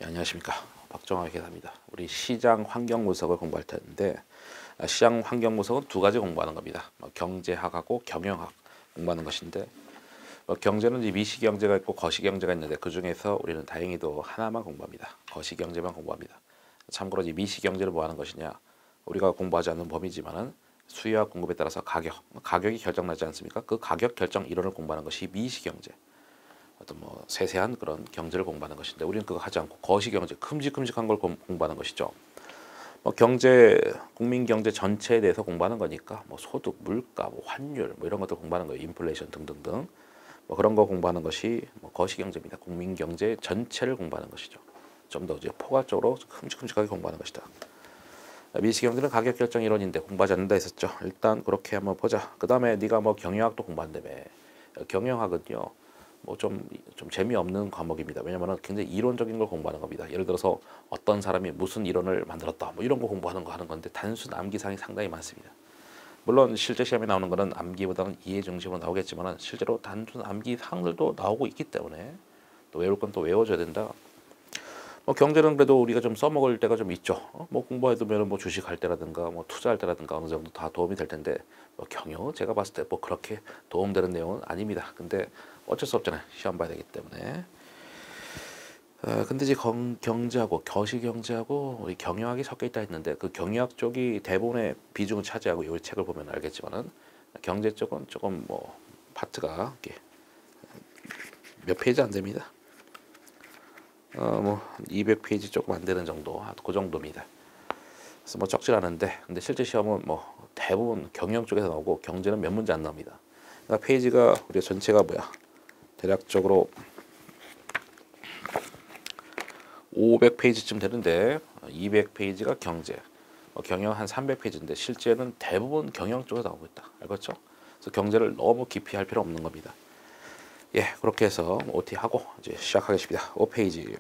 네, 안녕하십니까, 박정화 회계사입니다. 우리 시장 환경 분석을 공부할 텐데, 시장 환경 분석은 두 가지 공부하는 겁니다. 경제학하고 경영학 공부하는 것인데, 경제는 이제 미시경제가 있고 거시경제가 있는데, 그 중에서 우리는 다행히도 하나만 공부합니다. 거시경제만 공부합니다. 참고로 이 미시경제를 뭐 하는 것이냐, 우리가 공부하지 않는 범위지만은 수요와 공급에 따라서 가격이 결정나지 않습니까? 그 가격 결정 이론을 공부하는 것이 미시경제, 어떤 뭐 세세한 그런 경제를 공부하는 것인데, 우리는 그거 하지 않고 거시경제, 큼직큼직한 걸 공부하는 것이죠. 뭐 경제, 국민 경제 전체에 대해서 공부하는 거니까 뭐 소득, 물가, 뭐 환율, 뭐 이런 것들 공부하는 거예요. 인플레이션 등등등. 뭐 그런 거 공부하는 것이 뭐 거시경제입니다. 국민 경제 전체를 공부하는 것이죠. 좀 더 이제 포괄적으로 큼직큼직하게 공부하는 것이다. 미시경제는 가격 결정 이론인데 공부하지 않는다 했었죠. 일단 그렇게 한번 보자. 그 다음에 네가 뭐 경영학도 공부한다며. 경영학은요, 뭐 좀 재미없는 과목입니다. 왜냐면은 굉장히 이론적인 걸 공부하는 겁니다. 예를 들어서 어떤 사람이 무슨 이론을 만들었다, 뭐 이런 거 공부하는 거 하는 건데, 단순 암기사항이 상당히 많습니다. 물론 실제 시험에 나오는 거는 암기보다는 이해 중심으로 나오겠지만은, 실제로 단순 암기 사항들도 나오고 있기 때문에 또 외울 건 또 외워줘야 된다. 뭐 경제는 그래도 우리가 좀 써먹을 때가 좀 있죠. 뭐 공부해두면 뭐 주식할 때라든가 뭐 투자할 때라든가 어느 정도 다 도움이 될 텐데, 뭐 경영 제가 봤을 때 뭐 그렇게 도움되는 내용은 아닙니다. 근데 어쩔 수 없잖아요. 시험 봐야 되기 때문에. 근데 이제 경제하고 거시경제하고 우리 경영학이 섞여 있다 했는데, 그 경영학 쪽이 대부분의 비중을 차지하고, 이 책을 보면 알겠지만은 경제 쪽은 조금 뭐 파트가 몇 페이지 안 됩니다. 뭐 200페이지 조금 안 되는 정도, 그 정도입니다. 그래서 뭐 적질 않은데, 근데 실제 시험은 뭐 대부분 경영 쪽에서 나오고 경제는 몇 문제 안 나옵니다. 그러니까 페이지가 우리 전체가 뭐야, 대략적으로 500페이지쯤 되는데 200페이지가 경제, 경영 한 300페이지인데 실제는 대부분 경영 쪽에서 나오고 있다. 알겠죠? 그래서 경제를 너무 깊이 할 필요 없는 겁니다. 예, 그렇게 해서 OT 하고 이제 시작하겠습니다. 5페이지.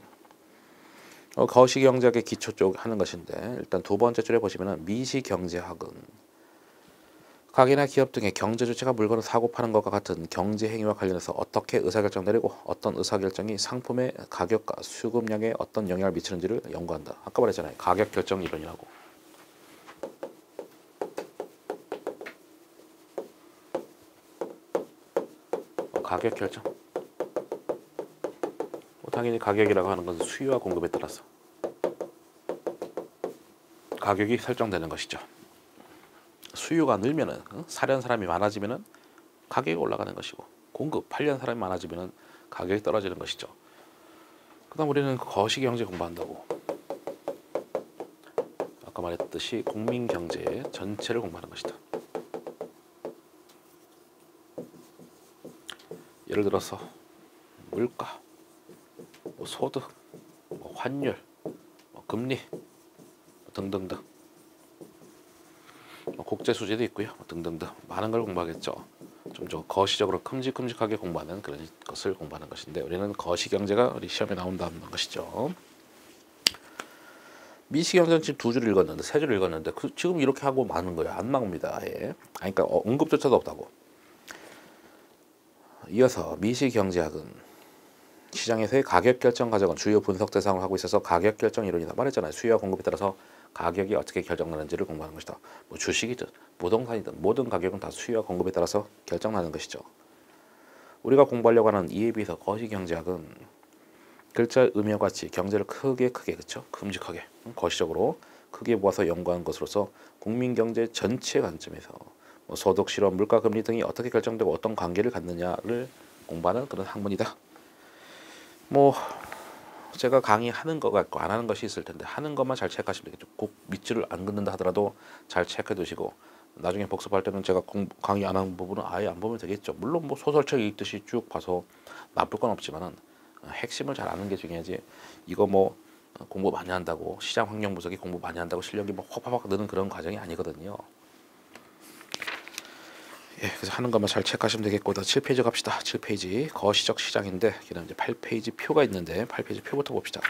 거시경제학의 기초 쪽 하는 것인데, 일단 두 번째 줄에 보시면은 미시경제학은 가게나 기업 등의 경제 주체가 물건을 사고 파는 것과 같은 경제 행위와 관련해서 어떻게 의사결정 내리고, 어떤 의사결정이 상품의 가격과 수급량에 어떤 영향을 미치는지를 연구한다. 아까 말했잖아요. 가격 결정 이론이라고. 가격 결정. 당연히 가격이라고 하는 것은 수요와 공급에 따라서 가격이 설정되는 것이죠. 수요가 늘면은, 사려는 사람이 많아지면은 가격이 올라가는 것이고, 공급, 팔려는 사람이 많아지면은 가격이 떨어지는 것이죠. 그다음 우리는 거시경제 공부한다고, 아까 말했듯이 국민 경제 전체를 공부하는 것이다. 예를 들어서 물가, 뭐 소득, 뭐 환율, 뭐 금리 등등등, 뭐 국제 수지도 있고요, 등등등 많은 걸 공부하겠죠. 좀 더 거시적으로 큼직큼직하게 공부하는 그런 것을 공부하는 것인데, 우리는 거시경제가 우리 시험에 나온다는 것이죠. 미시경제는 지금 두 줄 읽었는데, 세 줄 읽었는데, 지금 이렇게 하고 마는 거예요. 안 나옵니다. 예. 그러니까 언급조차도 없다고. 이어서 미시경제학은 시장에서의 가격 결정 과정은 주요 분석 대상을 하고 있어서 가격 결정 이론이다. 말했잖아요. 수요와 공급에 따라서 가격이 어떻게 결정나는지를 공부하는 것이다. 뭐 주식이든 부동산이든 모든 가격은 다 수요와 공급에 따라서 결정나는 것이죠. 우리가 공부하려고 하는 이에 비해서 거시경제학은 글자의 의미와 같이 경제를 크게 그쵸? 큼직하게 거시적으로 크게 모아서 연구한 것으로서 국민 경제 전체 관점에서 뭐 소득, 실업, 물가, 금리 등이 어떻게 결정되고 어떤 관계를 갖느냐를 공부하는 그런 학문이다. 뭐 제가 강의하는 거 같고 안 하는 것이 있을 텐데, 하는 것만 잘 체크하시면 되겠죠. 꼭 밑줄을 안 긋는다 하더라도 잘 체크해 두시고, 나중에 복습할 때는 제가 강의 안 하는 부분은 아예 안 보면 되겠죠. 물론 뭐 소설책 읽듯이 쭉 봐서 나쁠 건 없지만은 핵심을 잘 아는 게 중요하지, 이거 뭐 공부 많이 한다고, 시장 환경 분석이 공부 많이 한다고 실력이 뭐 확 느는 그런 과정이 아니거든요. 예, 그래서 하는 것만 잘 체크하시면 되겠고, 7페이지 갑시다. 7페이지 거시적 시장인데, 그다음 이제 8페이지 표가 있는데 8페이지 표부터 봅시다.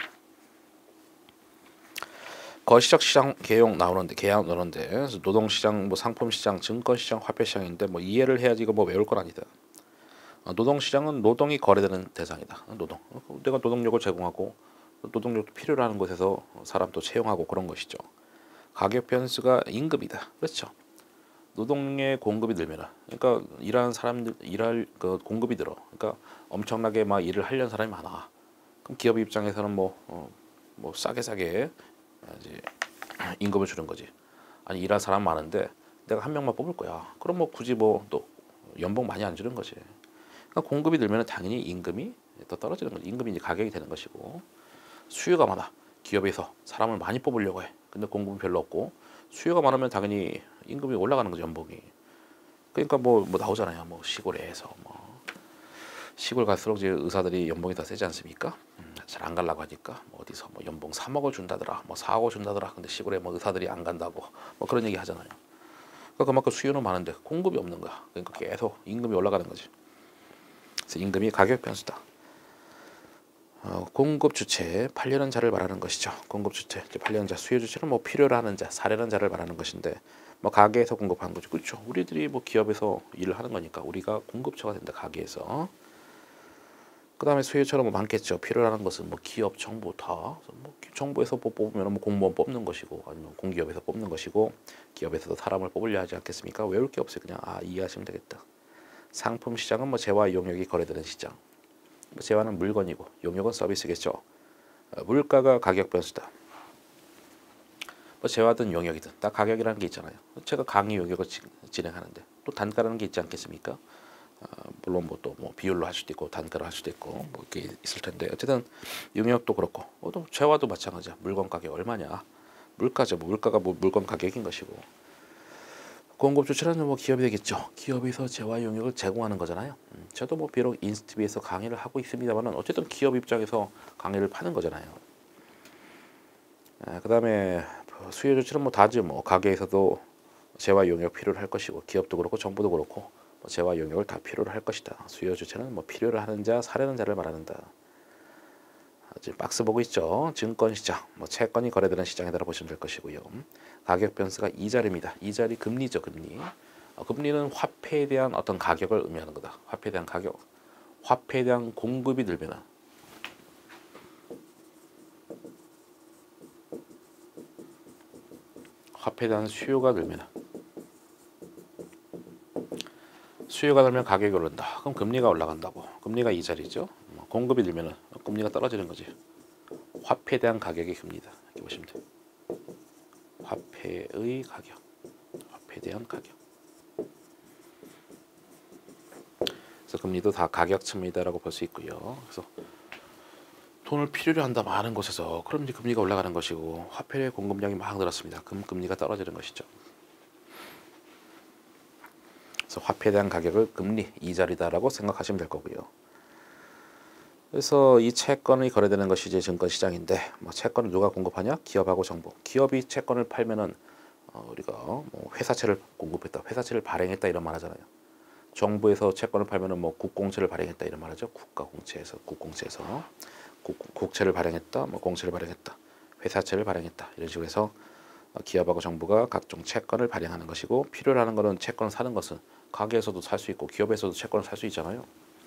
거시적 시장 개요 나오는데, 노동시장, 뭐 상품시장, 증권시장, 화폐시장인데, 뭐 이해를 해야지 이거 뭐 외울 건 아니다. 노동시장은 노동이 거래되는 대상이다. 노동. 내가 노동력을 제공하고 노동력도 필요로 하는 곳에서 사람 또 채용하고 그런 것이죠. 가격 변수가 임금이다. 그렇죠. 노동의 공급이 늘면, 그러니까 일하는 사람들 일할 그 공급이 늘어. 그러니까 엄청나게 막 일을 하려는 사람이 많아. 그럼 기업 입장에서는 뭐 싸게 이제 임금을 주는 거지. 아니 일할 사람 많은데 내가 한 명만 뽑을 거야. 그럼 뭐 굳이 뭐 또 연봉 많이 안 주는 거지. 그러니까 공급이 늘면 당연히 임금이 더 떨어지는 거지. 임금이 이제 가격이 되는 것이고, 수요가 많아. 기업에서 사람을 많이 뽑으려고 해. 근데 공급이 별로 없고, 수요가 많으면 당연히 임금이 올라가는 거죠, 연봉이. 그러니까 뭐 나오잖아요. 뭐 시골에서 뭐 시골 갈수록 이제 의사들이 연봉이 더 세지 않습니까? 잘 안 가려고 하니까 뭐 어디서 뭐 연봉 3억을 준다더라, 뭐 4억을 준다더라. 근데 시골에 뭐 의사들이 안 간다고 뭐 그런 얘기 하잖아요. 그러니까 그만큼 수요는 많은데 공급이 없는 거야. 그러니까 계속 임금이 올라가는 거지. 그래서 임금이 가격 변수다. 공급 주체, 팔려는 자를 말하는 것이죠. 공급 주체, 팔려는 자, 수요 주체는 뭐 필요로 하는 자, 사려는 자를 말하는 것인데, 뭐 가게에서 공급하는 거죠. 그렇죠. 우리들이 뭐 기업에서 일을 하는 거니까 우리가 공급처가 된다. 가게에서. 그다음에 수요처럼 뭐 많겠죠. 필요로 하는 것은 뭐 기업, 정부 다. 뭐 정부에서 뽑으면 뭐 공무원 뽑는 것이고, 아니면 공기업에서 뽑는 것이고, 기업에서도 사람을 뽑으려 하지 않겠습니까? 외울 게 없어요. 그냥 이해하시면 되겠다. 상품 시장은 뭐 재화 용역이 거래되는 시장. 재화는 물건이고 용역은 서비스겠죠. 물가가 가격 변수다. 뭐 재화든 용역이든 다 가격이라는 게 있잖아요. 제가 강의 용역을 진행하는데 또 단가라는 게 있지 않겠습니까? 물론 뭐 또 뭐 비율로 할 수도 있고 단가로 할 수도 있고 뭐 이렇게 있을 텐데, 어쨌든 용역도 그렇고 또 재화도 마찬가지야. 물건 가격 얼마냐? 물가죠. 뭐 물가가 뭐 물건 가격인 것이고, 공급 주체는 뭐 기업이 되겠죠. 기업에서 재화 용역을 제공하는 거잖아요. 저도 뭐 비록 인스티비에서 강의를 하고 있습니다만은 어쨌든 기업 입장에서 강의를 파는 거잖아요. 그다음에 수요 주체는 뭐 다죠. 뭐 가게에서도 재화 용역 필요로 할 것이고, 기업도 그렇고 정부도 그렇고 뭐 재화 용역을 다 필요로 할 것이다. 수요 주체는 뭐 필요로 하는 자, 사려는 자를 말하는다. 지금 박스 보고 있죠. 증권 시장, 뭐 채권이 거래되는 시장에 따라 보시면 될 것이고요. 가격 변수가 이자리입니다. 이자리 금리죠, 금리. 금리는 화폐에 대한 어떤 가격을 의미하는 거다. 화폐에 대한 가격, 화폐에 대한 공급이 늘면, 화폐에 대한 수요가 늘면, 수요가 늘면 가격이 오른다. 그럼 금리가 올라간다고. 금리가 이자리죠. 공급이 늘면 금리가 떨어지는 거지. 화폐에 대한 가격이 금리다. 이렇게 보시면 돼요. 화폐의 가격, 화폐에 대한 가격. 그래서 금리도 다 가격층이다라고 볼 수 있고요. 그래서 돈을 필요로 한다 많은 곳에서 그럼 이제 금리가 올라가는 것이고, 화폐의 공급량이 막 늘었습니다. 그럼 금리가 떨어지는 것이죠. 그래서 화폐에 대한 가격을 금리, 이자리다라고 생각하시면 될 거고요. 그래서 이 채권이 거래되는 것이 이제 증권 시장인데, 뭐 채권을 누가 공급하냐? 기업하고 정부. 기업이 채권을 팔면은 우리가 뭐 회사채를 공급했다, 회사채를 발행했다 이런 말 하잖아요. 정부에서 채권을 팔면은 뭐 국공채를 발행했다 이런 말하죠. 국가공채에서, 국공채에서 국채를 발행했다, 뭐 공채를 발행했다, 회사채를 발행했다 이런 식으로 해서 기업하고 정부가 각종 채권을 발행하는 것이고, 필요로 하는 것은 채권을 사는 것은 가게에서도 살 수 있고 기업에서도 채권을 살 수 있잖아요.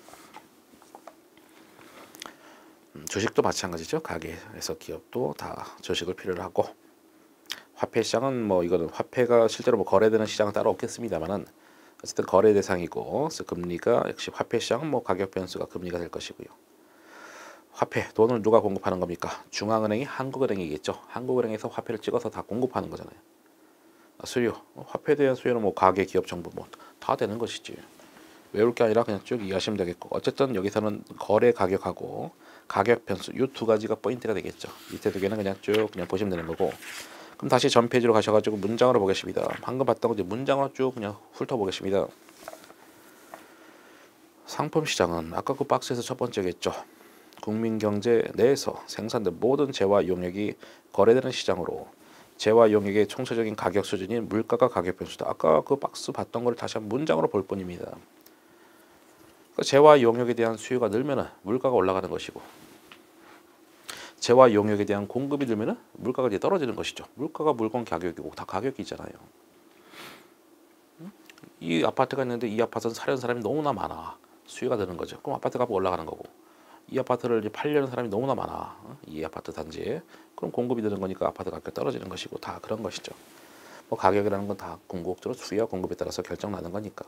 주식도 마찬가지죠. 가게에서 기업도 다 주식을 필요로 하고, 화폐 시장은 뭐 이거는 화폐가 실제로 뭐 거래되는 시장은 따로 없겠습니다만은 어쨌든 거래 대상이고, 그래서 금리가 역시 화폐 시장은 뭐 가격 변수가 금리가 될 것이고요. 화폐, 돈을 누가 공급하는 겁니까? 중앙은행이 한국은행이겠죠. 한국은행에서 화폐를 찍어서 다 공급하는 거잖아요. 수요, 화폐에 대한 수요는 뭐 가게, 기업, 정부 뭐 다 되는 것이지. 외울 게 아니라 그냥 쭉 이해하시면 되겠고, 어쨌든 여기서는 거래 가격하고 가격 변수 이 두 가지가 포인트가 되겠죠. 밑에 두 개는 그냥 쭉 그냥 보시면 되는 거고. 그럼 다시 전 페이지로 가셔가지고 문장으로 보겠습니다. 방금 봤던 거 이제 문장으로 쭉 그냥 훑어보겠습니다. 상품 시장은 아까 그 박스에서 첫 번째겠죠. 국민 경제 내에서 생산된 모든 재화 용역이 거래되는 시장으로, 재화 용역의 총체적인 가격 수준인 물가가 가격 변수다. 아까 그 박스 봤던 걸 다시 한번 문장으로 볼 뿐입니다. 재화 용역에 대한 수요가 늘면 물가가 올라가는 것이고, 재화 용역에 대한 공급이 늘면 물가가 이제 떨어지는 것이죠. 물가가 물건 가격이고 다 가격이 있잖아요. 이 아파트가 있는데 이 아파트는 사려는 사람이 너무나 많아. 수요가 되는 거죠. 그럼 아파트 값이 올라가는 거고, 이 아파트를 이제 팔려는 사람이 너무나 많아. 이 아파트 단지에. 그럼 공급이 되는 거니까 아파트 가격이 떨어지는 것이고 다 그런 것이죠. 뭐 가격이라는 건 다 궁극적으로 수요와 공급에 따라서 결정나는 거니까.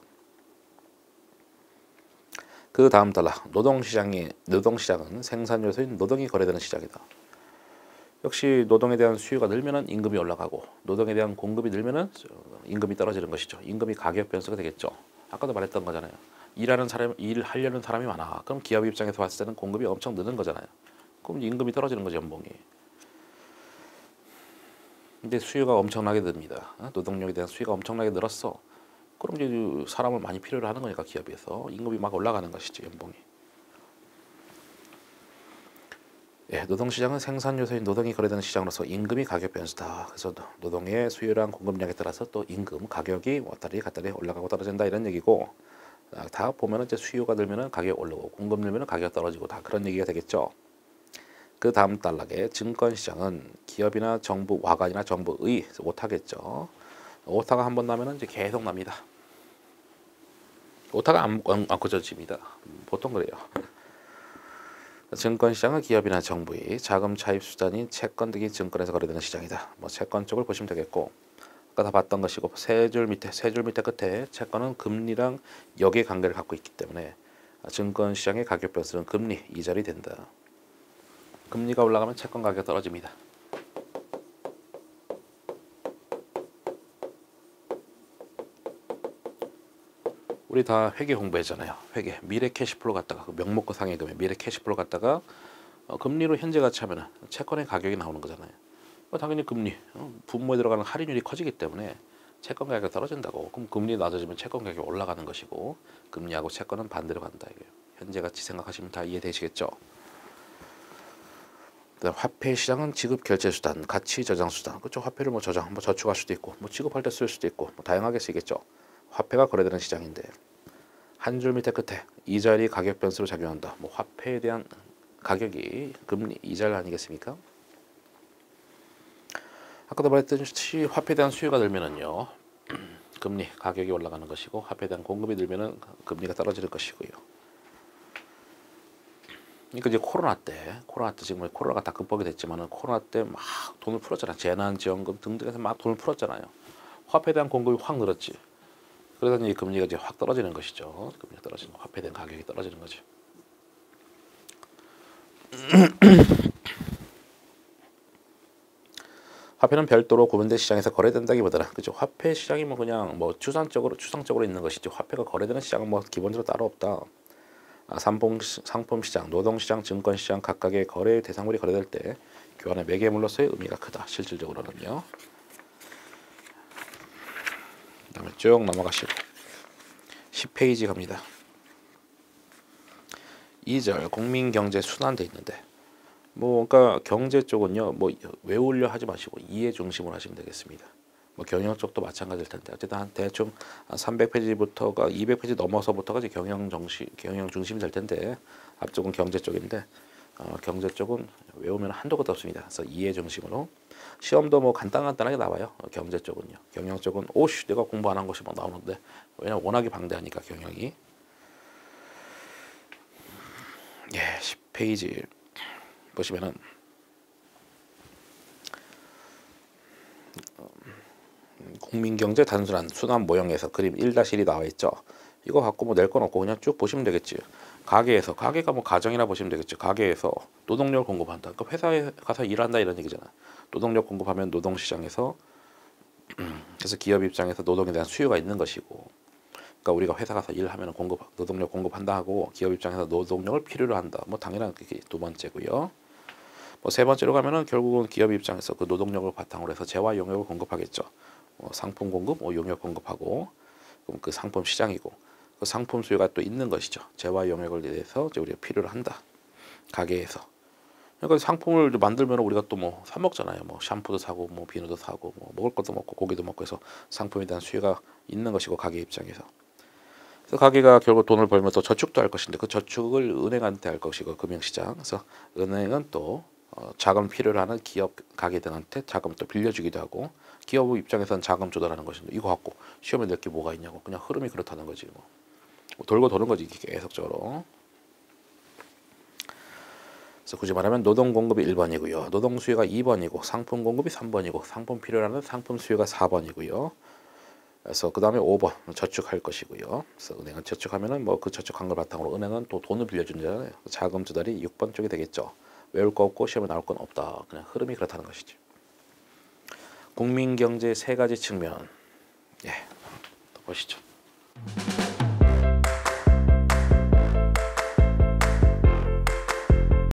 그 다음 달러 노동시장은 생산 요소인 노동이 거래되는 시장이다. 역시 노동에 대한 수요가 늘면은 임금이 올라가고 노동에 대한 공급이 늘면은 임금이 떨어지는 것이죠. 임금이 가격 변수가 되겠죠. 아까도 말했던 거잖아요. 일하려는 사람이 많아. 그럼 기업 입장에서 봤을 때는 공급이 엄청 느는 거잖아요. 그럼 임금이 떨어지는 거죠, 연봉이. 근데 수요가 엄청나게 늡니다. 노동력에 대한 수요가 엄청나게 늘었어. 그럼 이제 사람을 많이 필요로 하는 거니까 기업에서 임금이 막 올라가는 것이죠, 연봉이. 예, 노동시장은 생산 요소인 노동이 거래되는 시장으로서 임금이 가격 변수다. 그래서 노동의 수요랑 공급량에 따라서 또 임금 가격이 왔다리 갔다리 올라가고 떨어진다 이런 얘기고, 다 보면은 이제 수요가 늘면은 가격 오르고 공급 늘면은 가격 떨어지고 다 그런 얘기가 되겠죠. 그 다음 단락에 증권시장은 기업이나 정부 와간이나 정부의 오타겠죠. 오타가 한 번 나면은 이제 계속 납니다. 오타가 안 꺼져집니다. 보통 그래요. 증권시장은 기업이나 정부의 자금 차입 수단인 채권 등이 증권에서 거래되는 시장이다. 뭐 채권 쪽을 보시면 되겠고, 아까 다 봤던 것이고 세 줄 밑에 끝에 채권은 금리랑 역의 관계를 갖고 있기 때문에 증권시장의 가격 변수는 금리 이자리 된다. 금리가 올라가면 채권 가격 떨어집니다. 우리 다 회계 공부했잖아요. 회계 미래 캐시플로 갖다가 그 명목과 상해금의 미래 캐시플로 갖다가 금리로 현재 가치 하면은 채권의 가격이 나오는 거잖아요. 당연히 금리 분모에 들어가는 할인율이 커지기 때문에 채권 가격이 떨어진다고. 그럼 금리 낮아지면 채권 가격이 올라가는 것이고 금리하고 채권은 반대로 간다 이거예요. 현재 가치 생각하시면 다 이해되시겠죠. 화폐 시장은 지급 결제 수단, 가치 저장 수단. 그렇죠. 화폐를 뭐 저장, 뭐 저축할 수도 있고, 뭐 지급할 때 쓸 수도 있고, 뭐 다양하게 쓰겠죠. 화폐가 거래되는 시장인데 한 줄 밑에 끝에 이자율이 가격 변수로 작용한다. 뭐 화폐에 대한 가격이 금리 이자율 아니겠습니까? 아까도 말했듯이 화폐에 대한 수요가 늘면은요, 금리 가격이 올라가는 것이고 화폐에 대한 공급이 늘면은 금리가 떨어지는 것이고요. 그러니까 이제 코로나 때 지금 코로나가 다 극복이 됐지만은 코로나 때 막 돈을 풀었잖아. 재난지원금 등등해서 막 돈을 풀었잖아요. 화폐에 대한 공급이 확 늘었지. 그러다 이 금리가 이제 확 떨어지는 것이죠. 금리가 떨어지는 거, 화폐에 대한 가격이 떨어지는 거죠. 화폐는 별도로 구분된 시장에서 거래된다기보다는 그죠. 화폐 시장이 뭐 그냥 뭐 추상적으로 있는 것이지 화폐가 거래되는 시장은 뭐 기본적으로 따로 없다. 상품 시장, 노동 시장, 증권 시장 각각의 거래 대상물이 거래될 때 교환의 매개물로서의 의미가 크다. 실질적으로는요. 그다음에 쭉 넘어가시고 10페이지 갑니다. 2절 국민경제 순환돼 있는데 뭐 그러니까 경제 쪽은요 뭐 외우려 하지 마시고 이해 중심으로 하시면 되겠습니다. 뭐 경영 쪽도 마찬가지일 텐데 어쨌든 한 대충 한 300페이지부터가 200페이지 넘어서부터가 이제 경영 중심이 될 텐데 앞쪽은 경제 쪽인데 경제 쪽은 외우면 한도 끝도 없습니다. 그래서 이해 중심으로 시험도 뭐 간단하게 나와요. 경제 쪽은요. 경영 쪽은 오씨 내가 공부 안 한 것이 막 나오는데 왜냐면 워낙에 방대하니까 경영이. 예, 10페이지 보시면은 국민경제 단순한 순환 모형에서 그림 1-1이 나와 있죠. 이거 갖고 뭐 낼 건 없고 그냥 쭉 보시면 되겠지. 가게가 뭐 가정이나 보시면 되겠죠. 가게에서 노동력을 공급한다. 그러니까 회사에 가서 일한다 이런 얘기잖아. 노동력 공급하면 노동시장에서 그래서 기업 입장에서 노동에 대한 수요가 있는 것이고, 그러니까 우리가 회사 가서 일하면 노동력 공급한다 하고 기업 입장에서 노동력을 필요로 한다. 뭐 당연한 그게 두 번째고요. 뭐 세 번째로 가면은 결국은 기업 입장에서 그 노동력을 바탕으로 해서 재화 용역을 공급하겠죠. 상품 공급, 용역 공급하고 그럼 그 상품 시장이고 그 상품 수요가 또 있는 것이죠. 재화 용역을 위해서 이제 우리가 필요로 한다. 가게에서. 그러니까 상품을 만들면 우리가 또 뭐 사 먹잖아요. 뭐 샴푸도 사고 뭐 비누도 사고 뭐 먹을 것도 먹고 고기도 먹고 해서 상품에 대한 수요가 있는 것이고 가게 입장에서. 그래서 가게가 결국 돈을 벌면서 저축도 할 것인데 그 저축을 은행한테 할 것이고 금융시장. 그래서 은행은 또 자금 필요로 하는 기업 가게 등한테 자금 또 빌려주기도 하고 기업 입장에서는 자금 조달하는 것인데 이거 갖고 시험에 낼 게 뭐가 있냐고 그냥 흐름이 그렇다는 거지 뭐 돌고 도는 거지 이게 계속적으로. 그래서 굳이 말하면 노동 공급이 1번이고요. 노동 수요가 2번이고 상품 공급이 3번이고 상품 필요라는 상품 수요가 4번이고요. 그래서 그 다음에 5번 저축할 것이고요. 그래서 은행은 저축하면은 뭐 그 저축한 걸 바탕으로 은행은 또 돈을 빌려준잖아요. 자금 조달이 6번 쪽이 되겠죠. 외울 거 없고 시험에 나올 건 없다. 그냥 흐름이 그렇다는 것이죠. 국민 경제 세 가지 측면. 예, 또 보시죠.